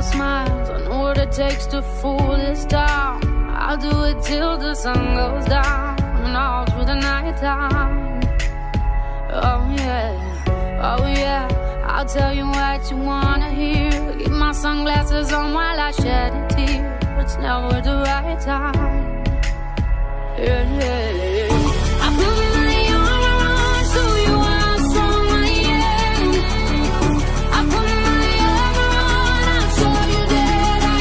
smiles. I know what it takes to fool this town. I'll do it till the sun goes down and all through the night time. Oh yeah, oh yeah, I'll tell you what you wanna hear. Keep my sunglasses on while I shed a tear. It's never the right time. Yeah, yeah, yeah. I put my arm around so you are strong I am. I put my arm around, I'll show you that I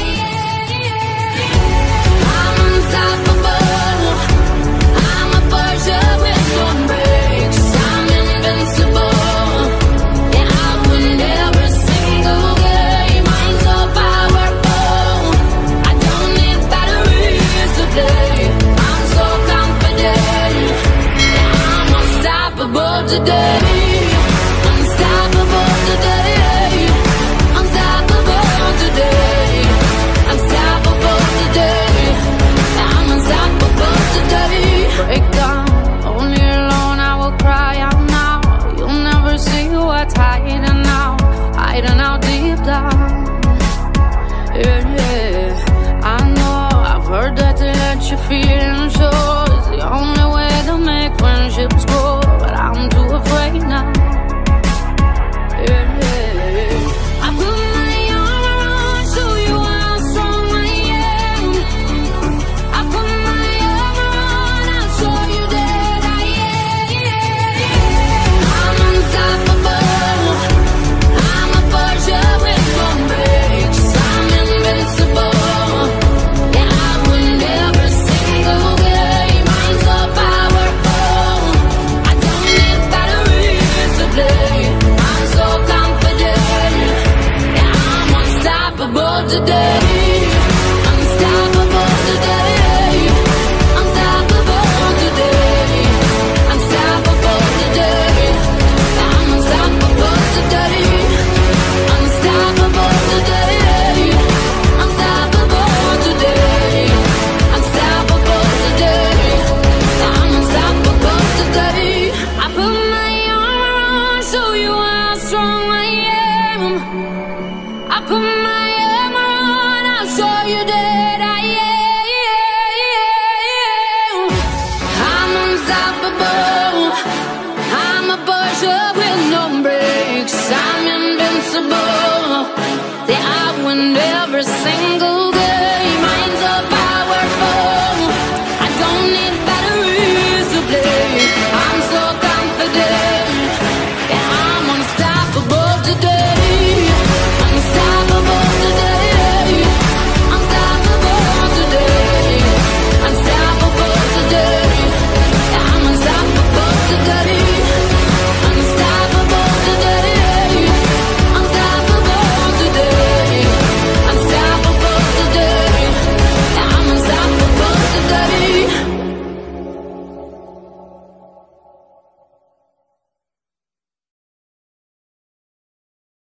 am. I'm unstoppable. I'm a Porsche with no brakes. I'm invincible. Yeah, I win every single game. I'm so powerful. I don't need batteries today. I'm so confident. Yeah, I'm unstoppable today. Unstoppable today. Unstoppable today. Unstoppable today. I'm unstoppable today. Break down, only alone I will cry out now. You'll never see what's hiding out, hiding out deep down. Yeah, yeah, I know, I've heard that they let you feel